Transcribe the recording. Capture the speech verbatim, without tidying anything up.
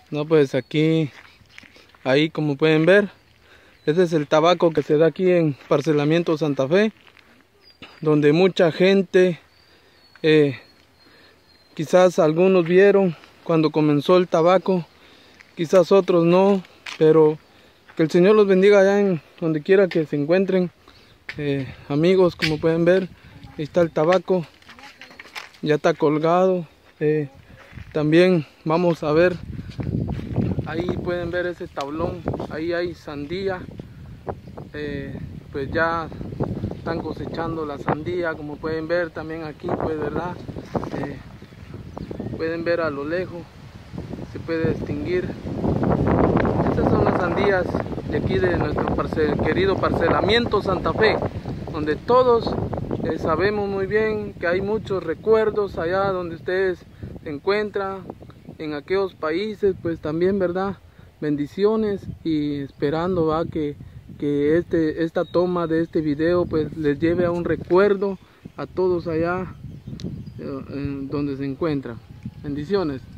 No, pues aquí, ahí como pueden ver, este es el tabaco que se da aquí en Parcelamiento Santa Fe, donde mucha gente, eh, quizás algunos vieron cuando comenzó el tabaco, quizás otros no, pero que el Señor los bendiga allá en donde quiera que se encuentren. Eh, amigos, como pueden ver, ahí está el tabaco, ya está colgado. Eh, también vamos a ver, ahí pueden ver ese tablón, ahí hay sandía. Eh, pues ya están cosechando la sandía, como pueden ver también aquí, pues verdad, eh, pueden ver a lo lejos, se puede distinguir. Estas son las sandías de aquí de nuestro parce querido Parcelamiento Santa Fe, donde todos eh, sabemos muy bien que hay muchos recuerdos allá donde ustedes se encuentran, en aquellos países, pues también verdad, bendiciones, y esperando va que que este, esta toma de este video pues les lleve a un recuerdo a todos allá eh, donde se encuentran. Bendiciones.